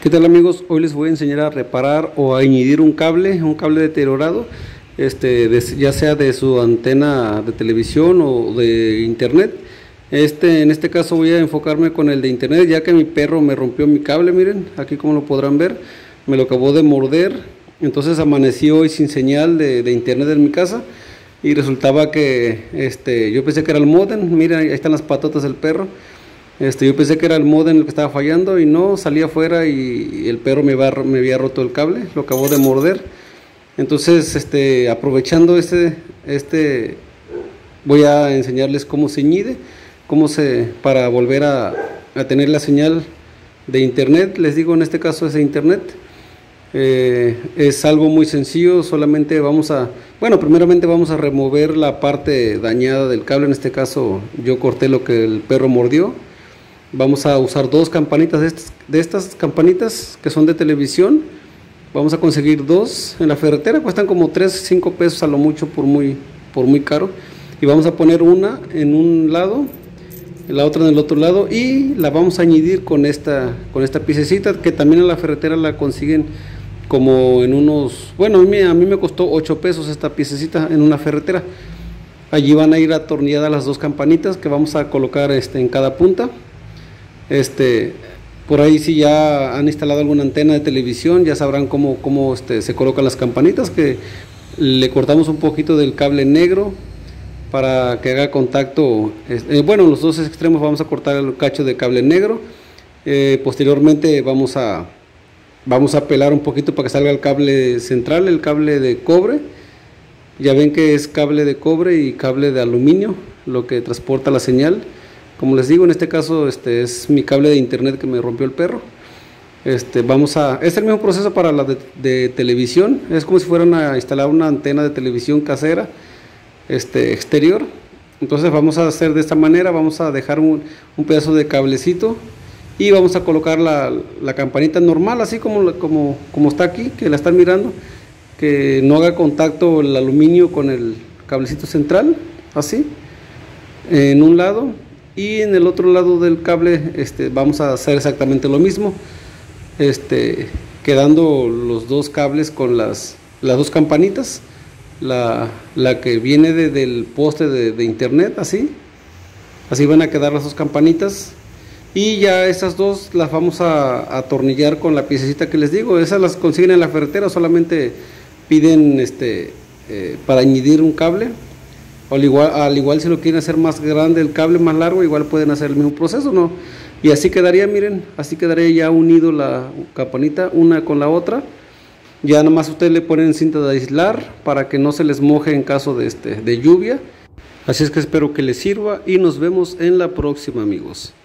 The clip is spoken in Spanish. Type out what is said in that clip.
¿Qué tal amigos? Hoy les voy a enseñar a reparar o a añadir un cable deteriorado, ya sea de su antena de televisión o de internet. En este caso voy a enfocarme con el de internet, ya que mi perro me rompió mi cable. Miren, aquí como lo podrán ver, me lo acabó de morder. Entonces amanecí hoy sin señal de internet en mi casa y resultaba que yo pensé que era el módem. Miren, ahí están las patotas del perro. Yo pensé que era el módem el que estaba fallando y no, salí afuera y el perro me había roto el cable, lo acabó de morder. Entonces, aprovechando voy a enseñarles cómo se ñide, para volver a tener la señal de internet. Les digo, en este caso es de internet. Es algo muy sencillo, solamente primeramente vamos a remover la parte dañada del cable. En este caso yo corté lo que el perro mordió. Vamos a usar dos campanitas de estas campanitas que son de televisión. Vamos a conseguir dos en la ferretera, cuestan como 5 pesos a lo mucho, por muy caro. Y vamos a poner una en un lado, la otra en el otro lado, y la vamos a añadir con esta piececita, que también en la ferretera la consiguen como en unos, a mí me costó 8 pesos esta piececita en una ferretera. Allí van a ir atornilladas las dos campanitas que vamos a colocar en cada punta. Por ahí, si ya han instalado alguna antena de televisión, ya sabrán cómo se colocan las campanitas, que le cortamos un poquito del cable negro para que haga contacto. En los dos extremos vamos a cortar el cacho de cable negro. Posteriormente vamos a pelar un poquito para que salga el cable central, el cable de cobre. Ya ven que es cable de cobre y cable de aluminio lo que transporta la señal. Como les digo, en este caso es mi cable de internet que me rompió el perro. Es el mismo proceso para la de televisión. Es como si fueran a instalar una antena de televisión casera exterior. Entonces vamos a hacer de esta manera. Vamos a dejar un pedazo de cablecito y vamos a colocar la campanita normal, así como está aquí, que la están mirando, que no haga contacto el aluminio con el cablecito central, así en un lado. Y en el otro lado del cable vamos a hacer exactamente lo mismo, quedando los dos cables con las dos campanitas, la que viene del poste de internet, así van a quedar las dos campanitas. Y ya esas dos las vamos a atornillar con la piececita que les digo. Esas las consiguen en la ferretera, solamente piden para añadir un cable. Al igual si lo quieren hacer más grande, el cable más largo, igual pueden hacer el mismo proceso, ¿no? Y así quedaría, miren, así quedaría ya unido la campanita una con la otra. Ya nada más ustedes le ponen cinta de aislar para que no se les moje en caso de lluvia. Así es que espero que les sirva y nos vemos en la próxima, amigos.